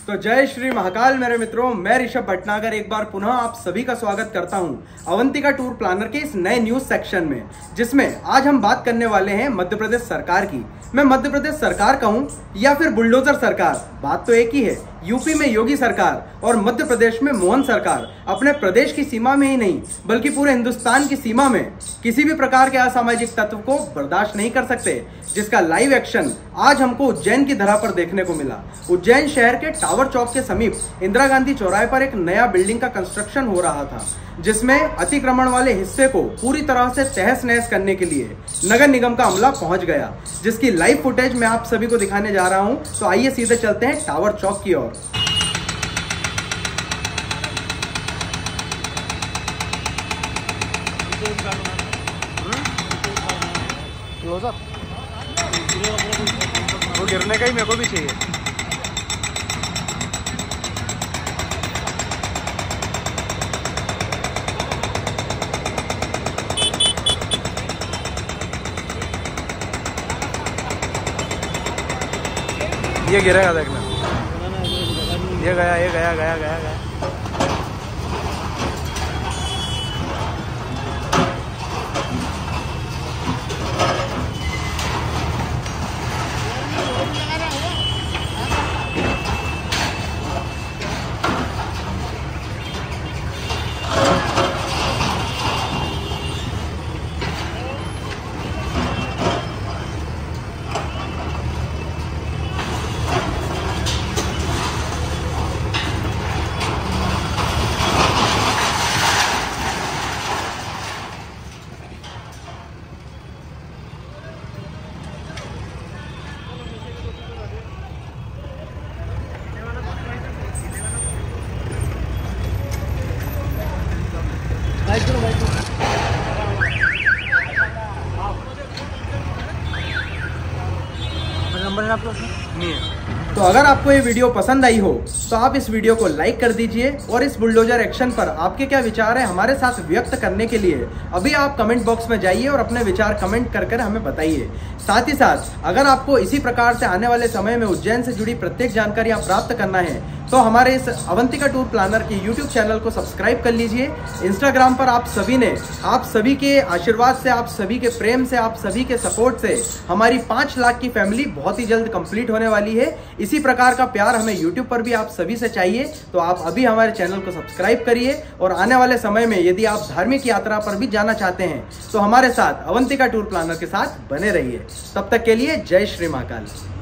तो जय श्री महाकाल मेरे मित्रों, मैं ऋषभ भटनागर एक बार पुनः आप सभी का स्वागत करता हूं अवंतिका टूर प्लानर के इस नए न्यूज सेक्शन में, जिसमें आज हम बात करने वाले हैं मध्य प्रदेश सरकार की। मैं मध्य प्रदेश सरकार कहूं या फिर बुलडोजर सरकार, बात तो एक ही है। यूपी में योगी सरकार और मध्य प्रदेश में मोहन सरकार अपने प्रदेश की सीमा में ही नहीं बल्कि पूरे हिंदुस्तान की सीमा में किसी भी प्रकार के असामाजिक तत्व को बर्दाश्त नहीं कर सकते, जिसका लाइव एक्शन आज हमको उज्जैन की धरा पर देखने को मिला। उज्जैन शहर के टावर चौक के समीप इंदिरा गांधी चौराहे पर एक नया बिल्डिंग का कंस्ट्रक्शन हो रहा था, जिसमें अतिक्रमण वाले हिस्से को पूरी तरह से तहस नहस करने के लिए नगर निगम का अमला पहुंच गया, जिसकी लाइव फुटेज मैं आप सभी को दिखाने जा रहा हूं। तो आइए सीधे चलते हैं टावर चौक की ओर। वो गिरने का ही मेरे को भी चाहिए। ये गिरेगा देखना, ये गया, ये गया गया गया गया। नंबर आप नहीं है। तो अगर आपको ये वीडियो पसंद आई हो तो आप इस वीडियो को लाइक कर दीजिए और इस बुलडोजर एक्शन पर आपके क्या विचार है हमारे साथ व्यक्त करने के लिए अभी आप कमेंट बॉक्स में जाइए और अपने विचार कमेंट कर हमें बताइए। साथ ही साथ अगर आपको इसी प्रकार से आने वाले समय में उज्जैन से जुड़ी प्रत्येक जानकारी आप प्राप्त करना है तो हमारे इस अवंतिका टूर प्लानर के यूट्यूब चैनल को सब्सक्राइब कर लीजिए। इंस्टाग्राम पर आप सभी के आशीर्वाद से, आप सभी के प्रेम से, आप सभी के सपोर्ट से हमारी 5 लाख की फैमिली बहुत ही जल्द कंप्लीट होने वाली है। इसी प्रकार का प्यार हमें यूट्यूब पर भी आप सभी से चाहिए, तो आप अभी हमारे चैनल को सब्सक्राइब करिए। और आने वाले समय में यदि आप धार्मिक यात्रा पर भी जाना चाहते हैं तो हमारे साथ अवंतिका टूर प्लानर के साथ बने रहिए। तब तक के लिए जय श्री महाकाल।